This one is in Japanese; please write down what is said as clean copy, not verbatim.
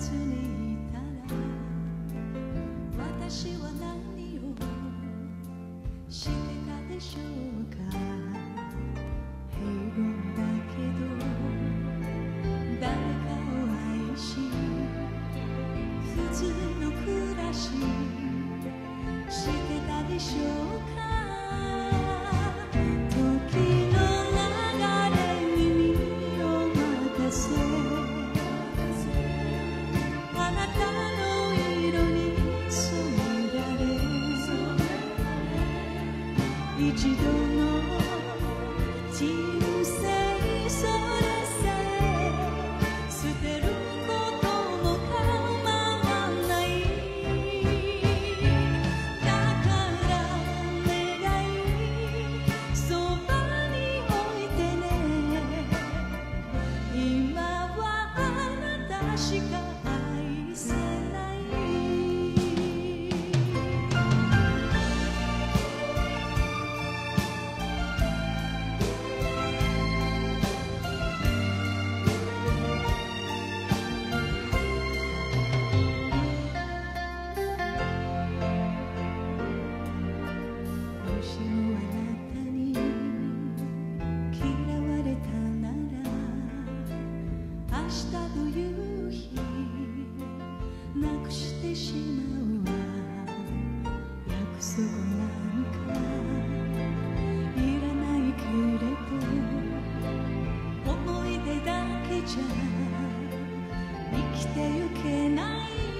別にいたら私は何をしてたでしょうか。平凡だけど誰かを愛し普通の暮らししてたでしょうか。時の流れに身を任せあなたの色に染められ一度の人生それさえ捨てることも構わない。だから願いそばに置いてね。今はあなたしか愛せない。もしもあなたに嫌われたなら明日という日なくしてしまうわ。約束なんかいらないけれど思い出だけじゃ生きてゆけない。